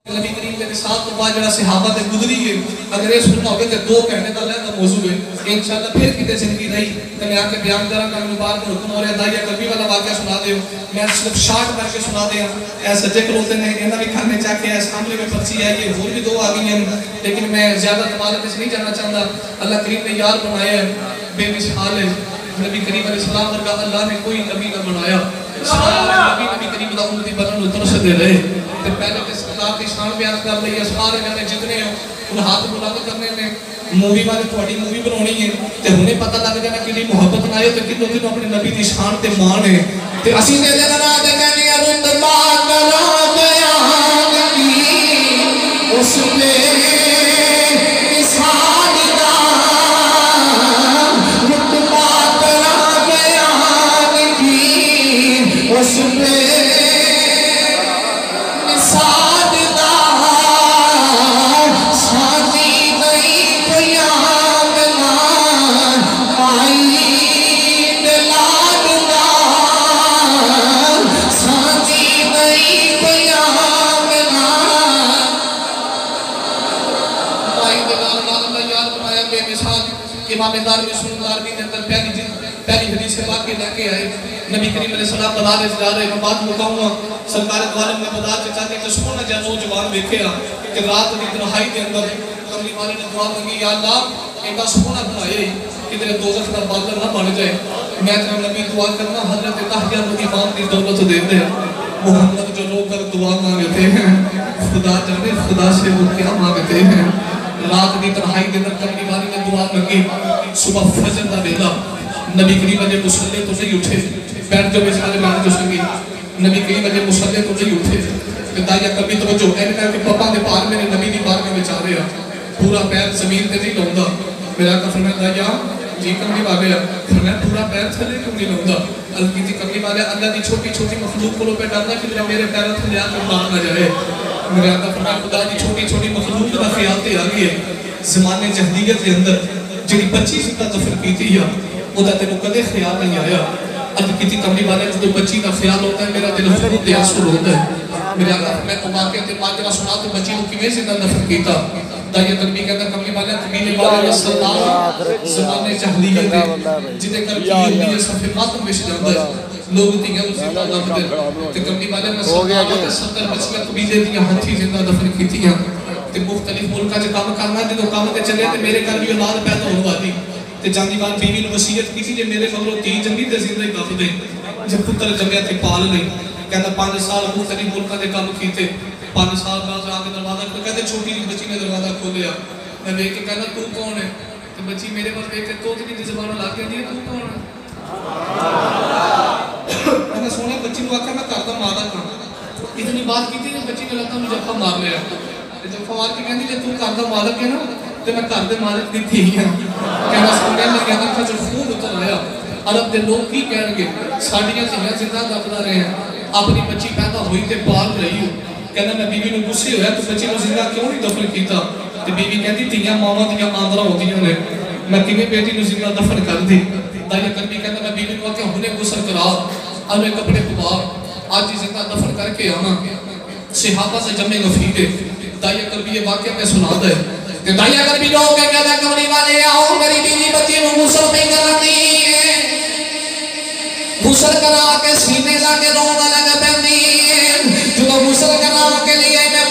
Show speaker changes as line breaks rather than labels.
نبی کریم کے ساتھ تو بعد جڑا صحابہ تے گزری ہے اگر یہ سننا ہوگا تے 2 گھنٹے دا لہدا موضوع ہے انشاءاللہ پھر کتے زندگی رہی تے میں آ کے بیان کراں گا مبارک حکم ہو رہا ہے داعیہ کلبی والا واقعہ سنا دیو میں صرف شارٹ کر کے سنا دیا اے سجے کلوتے نے انہاں بھی کھانے چاہ کے اس حملے میں پرچی ہے یہ اور بھی 2 آ گئی ہیں لیکن میں زیادہ تمہارے سے نہیں جانا چاہتا اللہ کریم نے یار بنایا ہے بے مثال ہے نبی کریم علیہ السلام ورگا اللہ نے کوئی نبی نہ بنایا نبی کریم دا امتی بنن اتر سے دے رہے تے پہلے تے اللہ کی شان بیان کر لئی سارے نے جتنے ہیں ان ہاتھ بلند کرنے نے مووی والے تھوڑی مووی بنانی ہے تے ہنے پتہ لگ جانا کہ محبت نہ ہے تے کتوں اپنے نبی دی شان تے مان ہے تے اسی دے دینا تے کہنے رتبہ کرا بیان کی اس نے امام دار میں سنندار بھی اندر پہلی حدیث سے واقعی لے کے آئے نبی کریم علیہ السلام بدار اس جا رہے میں بات مکاؤں گا سرکار دوالم میں بدار سے چاہتے کہ سونا جا نوجوان دیکھیا کہ رات کی تنہائی کے اندر کملی والے نے دعا مانگی یا اللہ ایک سونا بنائے کہ تیرے دوزخ کا بادل نہ بن جائے میں تیرے نبی دعا کرنا حضرت تحیہ کو امام کی دولت دے دے محمد جو لوگ کر دعا مانگتے ہیں خدا جانے خدا سے وہ کیا مانگتے ہیں رات کی تنہائی کے اندر کملی والی نے دعا مانگی صبح فجر دا ویلا نبی کریم علیہ مصلی تو نہیں اٹھے بیٹھ جو بیچارے بیٹھ جو سنگی نبی کریم علیہ مصلی تو نہیں اٹھے کہ دایا کبھی توجہ ہے کہا کہ پاپا دے پار میں نبی دی پار میں بیچارے ہیں پورا پیر زمین تے نہیں لوندا میرا کا فرمایا دایا جی کملی والے فرمایا پورا پیر تھلے کیوں نہیں لوندا الکی تھی کملی والے اللہ دی چھوٹی چھوٹی مخلوق کو پہ ڈالنا کہ میرے پیر تھلے آ کر مار نہ جائے میرے آقا فرمایا خدا دی چھوٹی چھوٹی مخلوق کا خیال تے آگئی ہے زمانے جہلیت کے اندر جنہی بچی زندہ دفن کی تھی یا وہ دا تینوں کدے خیال نہیں آیا عرض کی تھی کملی والے جو بچی کا خیال ہوتا ہے میرا دل خود دیاسر ہوتا ہے میرے آقا میں واقعہ تے ماجرہ سنا تو بچی کو کیویں زندہ دفن کیتا دایا تنبیہ کہتا کملی والے تبیل والے صلاح زمانے جہلیت ہے جنہیں کر کی ہوئی ہے صفحے ماتم بش جاندہ ہے لوگ تھی گیا اسی کا دفن تے کملی والے میں صلاح ستر بچیاں قبیلے دیا ہتھی زندہ دفن کی تھی تے مختلف ملکہ جو کام کرنا ہے جو کام تے چلے تے میرے گھر بھی اولاد پیدا ہونے والی تے جاندی بار بیوی نے وصیت کی تھی کہ میرے مگروں 3 جنگی تے زندہ کف دیں جب پتر جمعیت تے پال نہیں کہتا 5 سال مختلف ملکہ دے کام کیتے 5 سال بعد آگے دروازہ کھولے کہتے چھوٹی سی بچی نے دروازہ کھولیا میں دیکھ کے کہنا تو کون ہے تے بچی میرے پاس دیکھ کے تو اتنی زبان لا کے دی تو کون ہے میں نے سونا بچی کو آکھا میں کرتا مادا کھانا اتنی بات کی تھی کہ بچی نے لگتا مجھے اپا مار لیا جب فوار کی کہنی کہ تم کار دا مالک ہے نا تو میں کار دے مالک دی تھی کہنا سکنے میں کہنا تھا جو خون اتر آیا عرب دے لوگ کی کہن گے ساڑھیاں تیاں زندہ دفنا رہے ہیں اپنی بچی پیدا ہوئی تے پال رہی ہو کہنا میں بیوی نے گسے ہویا تو بچی نے زندہ کیوں نہیں دفن کیتا تو بیوی کہتی تیاں ماما تیاں آندرہ ہوتی ہیں میں کیویں بیٹی نے زندہ دفن کر دی دایا کربی کہتا میں بیوی کو کہ ہنے گسل کرا انہیں کپڑے پوا آج ہی زندہ دفن کر کے آنا صحابہ سے جمع غفیدے دایا کربی یہ واقعہ میں سنا دے کہ دایا کربی لوگ کہ کہتا کمری والے آؤ میری بیوی بچی میں غسل نہیں کرنی ہے غسل کرا کے سینے لا کے رونا لگا پہنی جو غسل کرا کے لیے میں